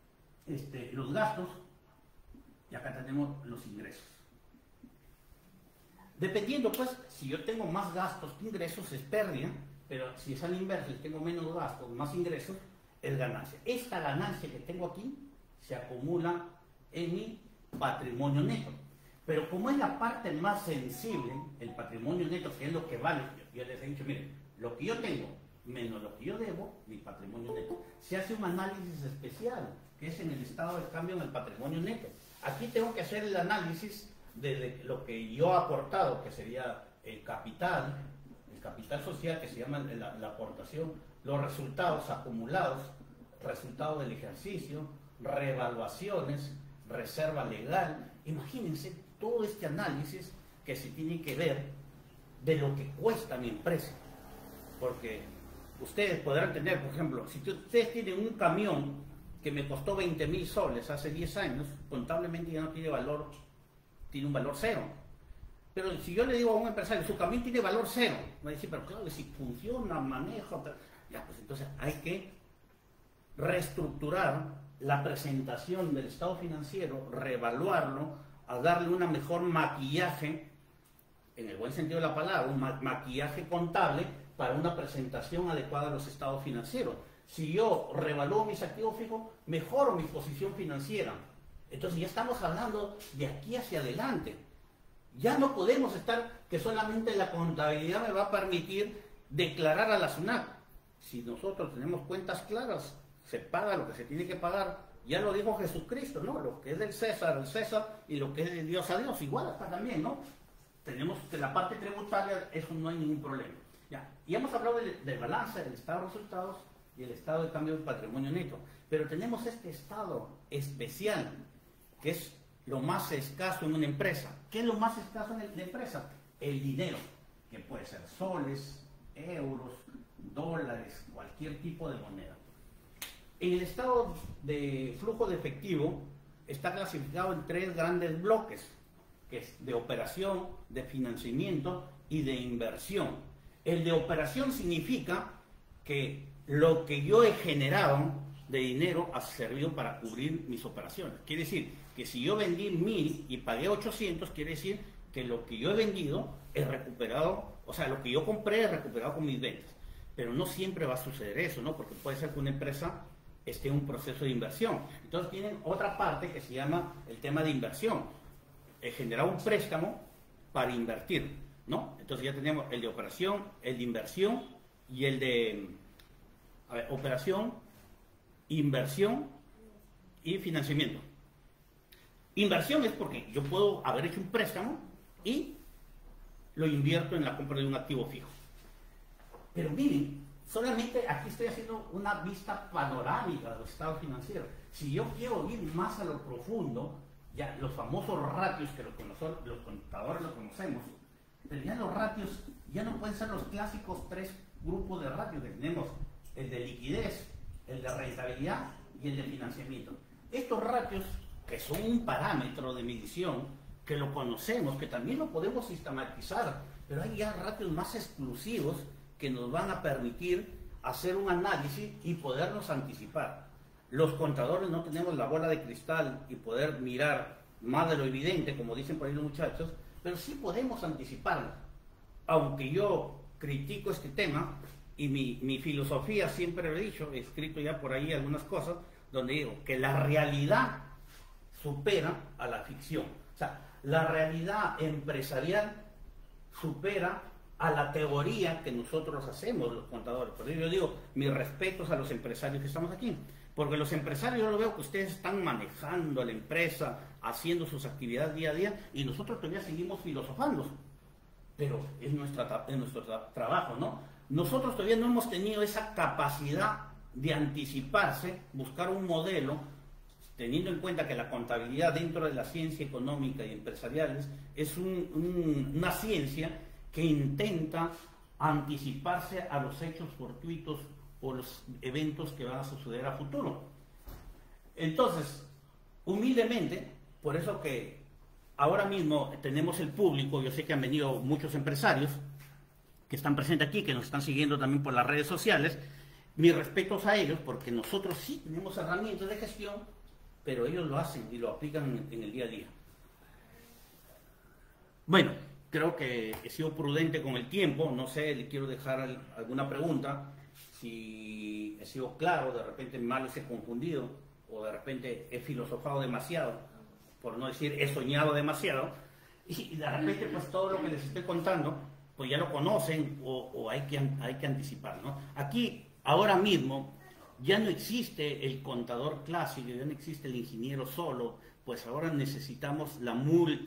Speaker 1: este, los gastos, y acá tenemos los ingresos. Dependiendo, pues, si yo tengo más gastos que ingresos, es pérdida, pero si es al inverso y tengo menos gastos, más ingresos, es ganancia. Esta ganancia que tengo aquí se acumula en mi patrimonio neto. Pero como es la parte más sensible, el patrimonio neto, que es lo que vale, yo les he dicho, miren, lo que yo tengo menos lo que yo debo, mi patrimonio neto, se hace un análisis especial, que es en el estado de cambio en el patrimonio neto. Aquí tengo que hacer el análisis de lo que yo he aportado, que sería el capital, el capital social, que se llama la, la aportación, los resultados acumulados, resultados del ejercicio, reevaluaciones, reserva legal. Imagínense todo este análisis que se tiene que ver de lo que cuesta mi empresa. Porque ustedes podrán tener, por ejemplo, si ustedes tienen un camión que me costó veinte mil soles hace diez años, contablemente ya no tiene valor, tiene un valor cero. Pero si yo le digo a un empresario, su camión tiene valor cero, me va a decir, pero claro, si funciona, maneja, ya, pues entonces hay que reestructurar la presentación del estado financiero, reevaluarlo, a darle una mejor maquillaje, en el buen sentido de la palabra, un ma maquillaje contable para una presentación adecuada a los estados financieros. Si yo revalúo mis activos fijos, mejoro mi posición financiera. Entonces ya estamos hablando de aquí hacia adelante. Ya no podemos estar que solamente la contabilidad me va a permitir declarar a la SUNAT. Si nosotros tenemos cuentas claras, se paga lo que se tiene que pagar. Ya lo dijo Jesucristo, ¿no? Lo que es del César, el César, y lo que es de Dios a Dios. Igual acá también, ¿no? Tenemos que la parte tributaria, eso no hay ningún problema. Ya, y hemos hablado del, del balance, del estado de resultados y el estado de cambio del patrimonio neto. Pero tenemos este estado especial, que es lo más escaso en una empresa. ¿Qué es lo más escaso en la empresa? El dinero, que puede ser soles, euros, dólares, cualquier tipo de moneda. En el estado de flujo de efectivo está clasificado en tres grandes bloques, que es de operación, de financiamiento y de inversión. El de operación significa que lo que yo he generado de dinero ha servido para cubrir mis operaciones. Quiere decir que si yo vendí mil y pagué ochocientos, quiere decir que lo que yo he vendido he recuperado, o sea, lo que yo compré he recuperado con mis ventas. Pero no siempre va a suceder eso, ¿no? Porque puede ser que una empresa esté en un proceso de inversión. Entonces tienen otra parte que se llama el tema de inversión. He generado un préstamo para invertir, ¿no? Entonces ya tenemos el de operación, el de inversión y el de a ver, operación, inversión y financiamiento. Inversión es porque yo puedo haber hecho un préstamo y lo invierto en la compra de un activo fijo. Pero miren, solamente aquí estoy haciendo una vista panorámica de los estados financieros. Si yo quiero ir más a lo profundo, ya los famosos ratios que los, los contadores los conocemos, pero ya los ratios ya no pueden ser los clásicos tres grupos de ratios que tenemos: el de liquidez, el de rentabilidad y el de financiamiento. Estos ratios, que son un parámetro de medición, que lo conocemos, que también lo podemos sistematizar, pero hay ya ratios más exclusivos que nos van a permitir hacer un análisis y podernos anticipar. Los contadores no tenemos la bola de cristal y poder mirar más de lo evidente, como dicen por ahí los muchachos, pero sí podemos anticiparlo. Aunque yo critico este tema, y mi, mi filosofía siempre lo he dicho, he escrito ya por ahí algunas cosas, donde digo que la realidad supera a la ficción. O sea, la realidad empresarial supera a la teoría que nosotros hacemos los contadores. Por eso yo digo, mis respetos a los empresarios que estamos aquí, porque los empresarios yo lo veo que ustedes están manejando la empresa, haciendo sus actividades día a día, y nosotros todavía seguimos filosofando, pero es, nuestra, es nuestro tra trabajo, ¿no? Nosotros todavía no hemos tenido esa capacidad de anticiparse, buscar un modelo, teniendo en cuenta que la contabilidad dentro de la ciencia económica y empresariales es un, un, una ciencia que intenta anticiparse a los hechos fortuitos o los eventos que van a suceder a futuro. Entonces, humildemente, por eso que ahora mismo tenemos el público, yo sé que han venido muchos empresarios que están presentes aquí, que nos están siguiendo también por las redes sociales, mis respetos a ellos, porque nosotros sí tenemos herramientas de gestión, pero ellos lo hacen y lo aplican en, en el día a día. Bueno, creo que he sido prudente con el tiempo, no sé, le quiero dejar al, alguna pregunta, si he sido claro, de repente mal les he confundido, o de repente he filosofado demasiado, por no decir he soñado demasiado, y de repente pues todo lo que les estoy contando, pues ya lo conocen, o, o hay, que, hay que anticipar, ¿no? Aquí, ahora mismo, ya no existe el contador clásico, ya no existe el ingeniero solo, pues ahora necesitamos la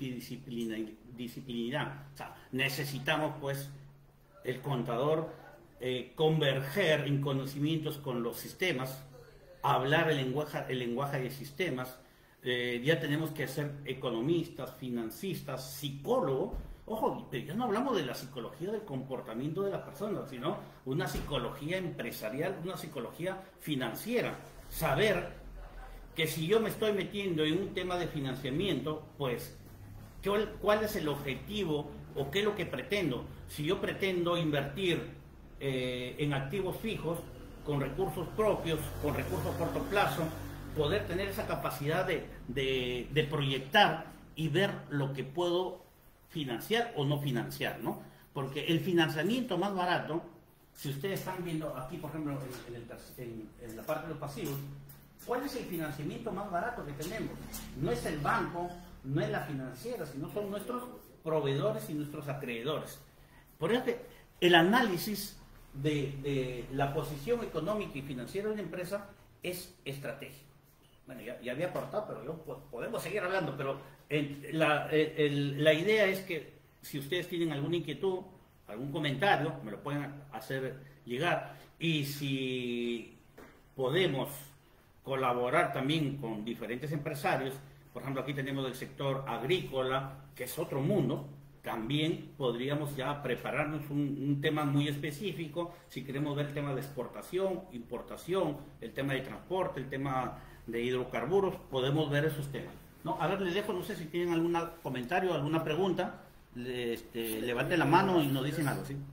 Speaker 1: multidisciplinaridad. O sea, necesitamos pues el contador eh, converger en conocimientos con los sistemas, hablar el lenguaje, el lenguaje de sistemas. Eh, ya tenemos que ser economistas, financistas, psicólogos. Ojo, pero ya no hablamos de la psicología del comportamiento de las personas, sino una psicología empresarial, una psicología financiera. Saber que si yo me estoy metiendo en un tema de financiamiento, pues, ¿cuál es el objetivo o qué es lo que pretendo? Si yo pretendo invertir eh, en activos fijos, con recursos propios, con recursos a corto plazo, poder tener esa capacidad de, de, de proyectar y ver lo que puedo financiar o no financiar, ¿no? Porque el financiamiento más barato, si ustedes están viendo aquí, por ejemplo, en, en, el, en, en la parte de los pasivos, ¿cuál es el financiamiento más barato que tenemos? No es el banco, no es la financiera, sino son nuestros proveedores y nuestros acreedores. Por eso que el análisis de, de la posición económica y financiera de una empresa es estratégico. Bueno, ya, ya había cortado, pero yo, pues, podemos seguir hablando, pero el, la, el, la idea es que si ustedes tienen alguna inquietud, algún comentario, me lo pueden hacer llegar, y si podemos colaborar también con diferentes empresarios, por ejemplo aquí tenemos el sector agrícola, que es otro mundo, también podríamos ya prepararnos un, un tema muy específico, si queremos ver el tema de exportación, importación, el tema de transporte, el tema de hidrocarburos, podemos ver esos temas, ¿no? A ver, les dejo, no sé si tienen algún comentario, alguna pregunta, este, levanten la mano y nos dicen algo, ¿sí?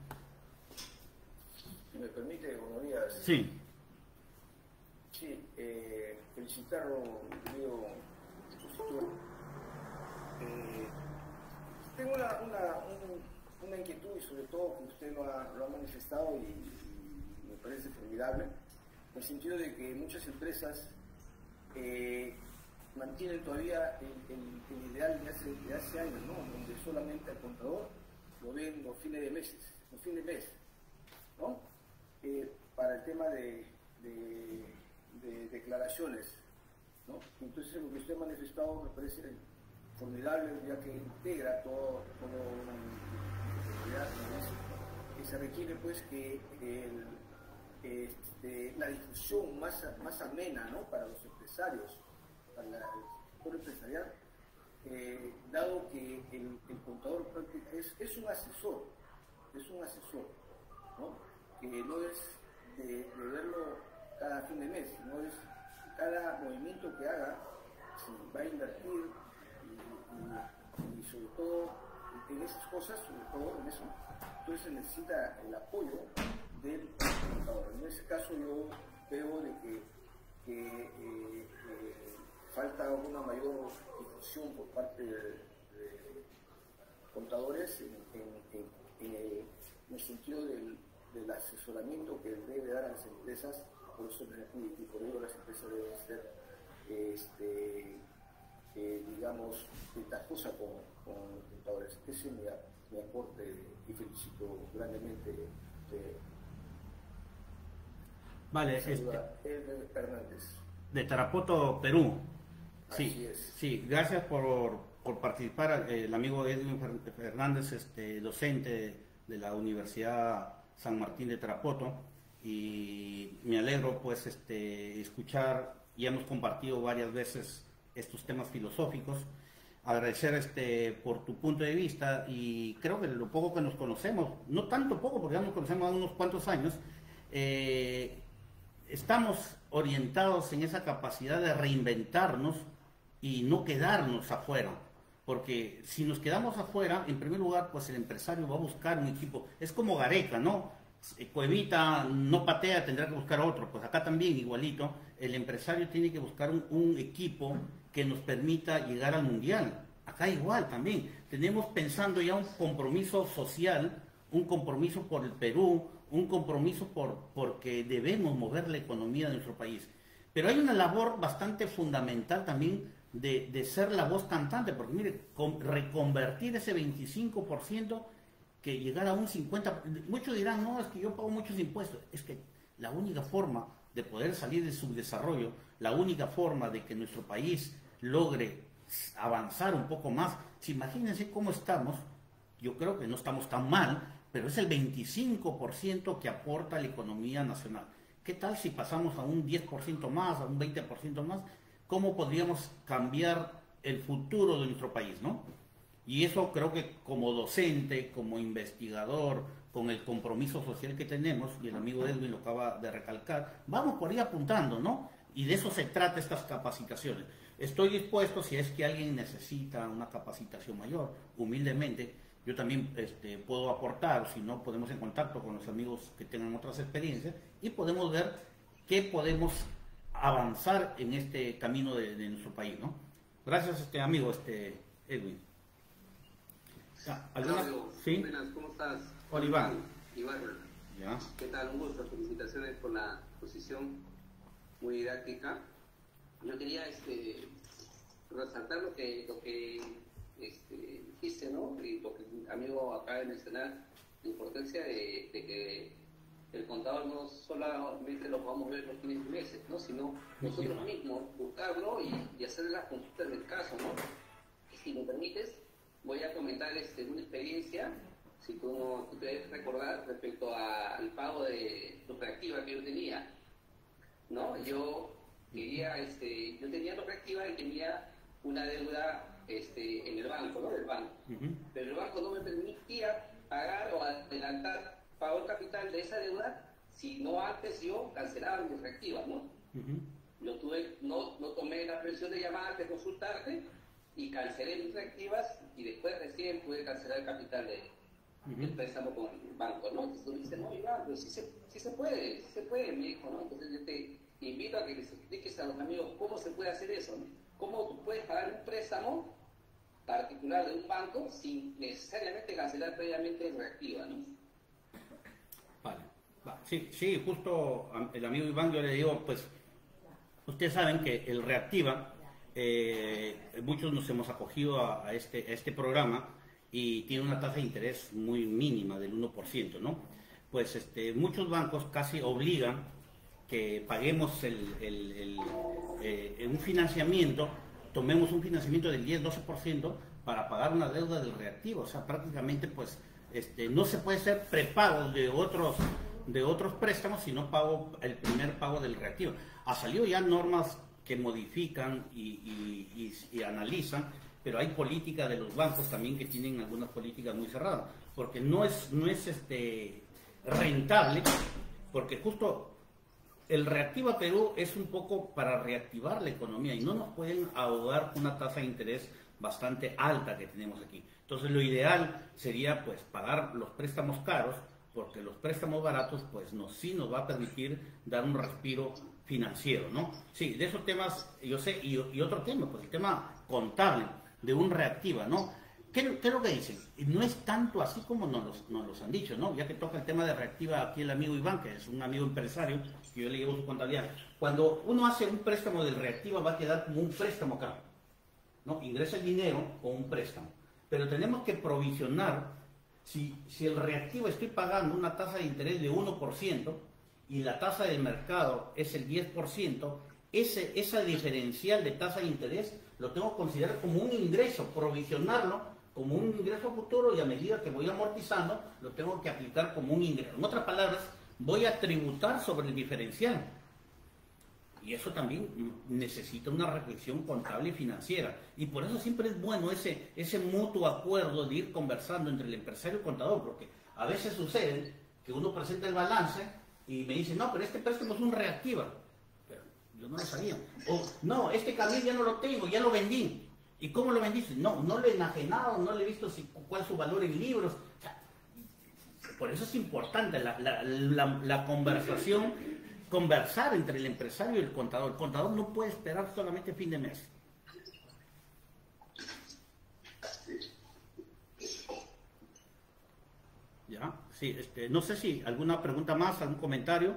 Speaker 3: Si me permite, buenos días.
Speaker 1: Sí.
Speaker 3: Sí, eh, felicitarlo, querido expositor. Eh, tengo una, una, un, una inquietud y sobre todo que usted lo ha, lo ha manifestado y, y me parece formidable, en el sentido de que muchas empresas eh, mantienen todavía el, el, el ideal de hace, de hace años, ¿no? Donde solamente al contador lo ven los fines de meses, los fines de mes, ¿no? Eh, para el tema de, de, de declaraciones. ¿no? Entonces lo que usted ha manifestado me parece formidable, ya que integra todo, todo una que se requiere pues que el, este, la difusión más, más amena, ¿no?, para los empresarios, para el sector empresarial, eh, dado que el, el contador es, es un asesor, es un asesor, ¿no?, que no es de, de verlo cada fin de mes, sino es cada movimiento que haga, si va a invertir y, y, y sobre todo en esas cosas, sobre todo en eso, entonces se necesita el apoyo del contador. En ese caso yo veo de que, que eh, eh, falta una mayor difusión por parte de, de contadores en, en, en, en, el, en el sentido del, del asesoramiento que debe dar a las empresas, por eso, y, y por ello las empresas deben ser este, eh, digamos, ventajosa con, con los contadores. Ese es mi, mi aporte y felicito grandemente. De,
Speaker 1: vale, este,
Speaker 3: Hernández.
Speaker 1: De Tarapoto, Perú. Sí,
Speaker 3: Así es.
Speaker 1: Sí, gracias por, por participar. El amigo Edwin Fernández, este, docente de la Universidad San Martín de Tarapoto, y me alegro pues este, escuchar, y hemos compartido varias veces estos temas filosóficos. Agradecer este, por tu punto de vista, y creo que lo poco que nos conocemos, no tanto poco porque ya nos conocemos hace unos cuantos años, eh, estamos orientados en esa capacidad de reinventarnos y no quedarnos afuera, porque si nos quedamos afuera, en primer lugar, pues el empresario va a buscar un equipo, es como Gareca, ¿no? Cuevita no patea, tendrá que buscar otro, pues acá también igualito, el empresario tiene que buscar un, un equipo que nos permita llegar al mundial. Acá igual también, tenemos pensando ya un compromiso social, un compromiso por el Perú, un compromiso por porque debemos mover la economía de nuestro país. Pero hay una labor bastante fundamental también de, de ser la voz cantante, porque mire, con, reconvertir ese veinticinco por ciento que llegar a un cincuenta por ciento, muchos dirán, no, es que yo pago muchos impuestos, es que la única forma de poder salir de su desarrollo, la única forma de que nuestro país logre avanzar un poco más, si imagínense cómo estamos, yo creo que no estamos tan mal, pero es el veinticinco por ciento que aporta a la economía nacional. ¿Qué tal si pasamos a un diez por ciento más, a un veinte por ciento más? ¿Cómo podríamos cambiar el futuro de nuestro país, no? Y eso creo que como docente, como investigador, con el compromiso social que tenemos, y el amigo Edwin lo acaba de recalcar, vamos por ahí apuntando, ¿no? Y de eso se trata estas capacitaciones. Estoy dispuesto, si es que alguien necesita una capacitación mayor, humildemente, yo también este, puedo aportar, si no, podemos en contacto con los amigos que tengan otras experiencias y podemos ver qué podemos avanzar en este camino de, de nuestro país, ¿no? Gracias, este amigo, este Edwin.
Speaker 4: ¿Alguna? Claudio, ¿sí? Buenas, ¿cómo estás?
Speaker 1: Hola, Iván.
Speaker 4: Iván.
Speaker 1: ¿Ya?
Speaker 4: ¿Qué tal? Un gusto, felicitaciones por la exposición muy didáctica. Yo quería este, resaltar lo que, lo que este, dijiste, ¿no? Y lo que el amigo acaba de mencionar, la importancia de, de que el contador no solamente lo podamos ver los fines de meses, ¿no? Sino nosotros mismos buscarlo y, y hacer las consultas del caso, ¿no? Y si me permites, voy a comentar este, una experiencia, si tú, no, tú te debes recordar, respecto a, al pago de tu reactiva que yo tenía, ¿no? Yo quería, este, yo tenía tu reactiva y tenía una deuda este, en el banco, ¿no? Del banco. Uh-huh. Pero el banco no me permitía pagar o adelantar pago capital de esa deuda, si no antes yo cancelaba mi reactiva, ¿no? Uh-huh. Yo tuve, no, no tomé la presión de llamarte, consultarte, y cancelé mis reactivas y después recién pude cancelar el capital de, uh-huh. del préstamo con el banco, ¿no? Entonces tú dices, no, Iván, pero sí se, sí se puede, sí se puede, me dijo, ¿no? Entonces yo te invito a que les expliques a los amigos cómo se puede hacer eso, ¿no? Cómo tú puedes pagar un préstamo particular de un banco sin necesariamente cancelar previamente el reactiva, ¿no?
Speaker 1: Vale, vale. Sí, sí, justo el amigo Iván, yo le digo, pues, ustedes saben que el reactiva, Eh, muchos nos hemos acogido a, a, este, a este programa y tiene una tasa de interés muy mínima del uno por ciento, ¿no? Pues este, muchos bancos casi obligan que paguemos el, el, el, eh, un financiamiento, tomemos un financiamiento del diez doce por ciento para pagar una deuda del reactivo. O sea, prácticamente pues este, no se puede ser prepago de otros, de otros préstamos, sino pago el primer pago del reactivo. Ha salido ya normas que modifican y, y, y, y analizan, pero hay políticas de los bancos también que tienen algunas políticas muy cerradas, porque no es, no es este, rentable, porque justo el Reactiva Perú es un poco para reactivar la economía y no nos pueden ahogar una tasa de interés bastante alta que tenemos aquí. Entonces lo ideal sería pues pagar los préstamos caros, porque los préstamos baratos pues nos, sí nos va a permitir dar un respiro financiero, ¿no? Sí, de esos temas yo sé, y, y otro tema, pues el tema contable de un Reactiva, ¿no? ¿Qué, ¿Qué es lo que dicen? No es tanto así como nos los, nos los han dicho, ¿no? Ya que toca el tema de Reactiva aquí el amigo Iván, que es un amigo empresario, que yo le llevo su contabilidad. Cuando uno hace un préstamo del Reactiva va a quedar como un préstamo acá, ¿no? Ingresa el dinero con un préstamo. Pero tenemos que provisionar, si, si el Reactiva estoy pagando una tasa de interés de uno por ciento y la tasa del mercado es el diez por ciento, ese, esa diferencial de tasa de interés lo tengo que considerar como un ingreso, provisionarlo como un ingreso futuro y a medida que voy amortizando lo tengo que aplicar como un ingreso. En otras palabras, voy a tributar sobre el diferencial. Y eso también necesita una reflexión contable y financiera. Y por eso siempre es bueno ese, ese mutuo acuerdo de ir conversando entre el empresario y el contador, porque a veces sucede que uno presenta el balance y me dice, no, pero este préstamo es un Reactiva. Pero yo no lo sabía. O, no, este camión ya no lo tengo, ya lo vendí. ¿Y cómo lo vendiste? No, no lo he enajenado, no le he visto si, cuál es su valor en libros. O sea, por eso es importante la, la, la, la conversación, conversar entre el empresario y el contador. El contador no puede esperar solamente fin de mes. ¿Ya? Sí, este, no sé si alguna pregunta más, algún comentario.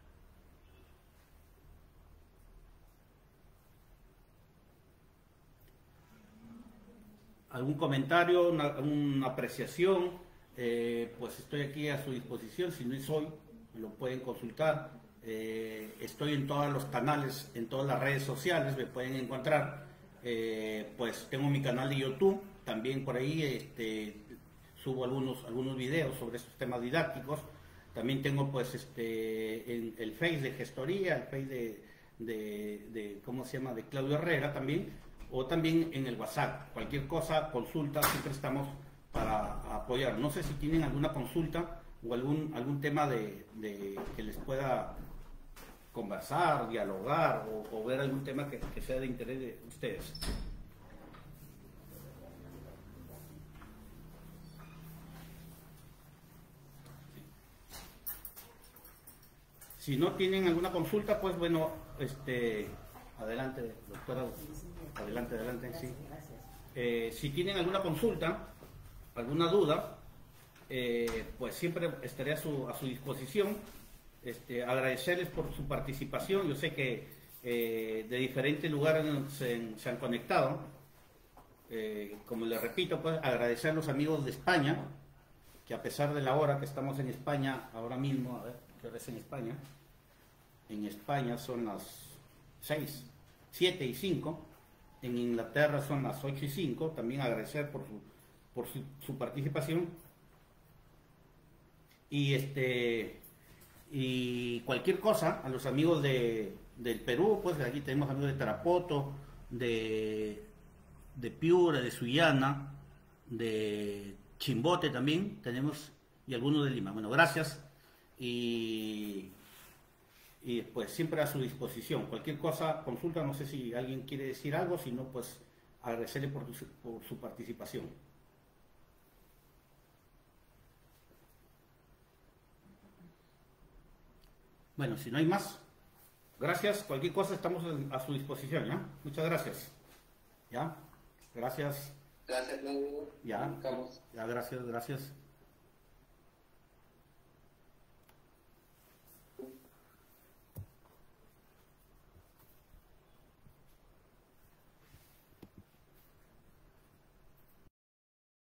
Speaker 1: ¿Algún comentario, una, una apreciación? Eh, pues estoy aquí a su disposición. Si no es hoy, lo pueden consultar. Eh, estoy en todos los canales, en todas las redes sociales, me pueden encontrar. Eh, pues tengo mi canal de YouTube, también por ahí este, subo algunos, algunos videos sobre estos temas didácticos. También tengo pues este, en el Face de Gestoría, el Face de, de, de, ¿cómo se llama?, de Claudio Herrera también, o también en el WhatsApp. Cualquier cosa, consulta, siempre estamos para apoyar. No sé si tienen alguna consulta o algún, algún tema de, de que les pueda conversar, dialogar o, o ver algún tema que, que sea de interés de ustedes. Si no tienen alguna consulta, pues bueno, este, adelante, doctora, adelante, adelante, sí. Eh, si tienen alguna consulta, alguna duda, eh, pues siempre estaré a su, a su disposición. Este, agradecerles por su participación. Yo sé que eh, de diferentes lugares se, se han conectado. Eh, como les repito, pues agradecer a los amigos de España, que a pesar de la hora que estamos en España ahora mismo, a ver, ¿qué hora es en España? En España son las seis, siete y cinco. En Inglaterra son las ocho y cinco. También agradecer por su, por su, su participación. Y este y cualquier cosa, a los amigos de, del Perú, pues aquí tenemos amigos de Tarapoto, de, de Piura, de Sullana, de Chimbote también tenemos, y algunos de Lima. Bueno, gracias y, y pues siempre a su disposición. Cualquier cosa, consulta, no sé si alguien quiere decir algo, si no, pues agradecerle por, tu, por su participación. Bueno, si no hay más, gracias. Cualquier cosa estamos a su disposición, ¿ya? Muchas gracias. ¿Ya? Gracias.
Speaker 4: Gracias, Claudio.
Speaker 1: Ya,
Speaker 4: Carlos.
Speaker 1: ya, gracias, gracias.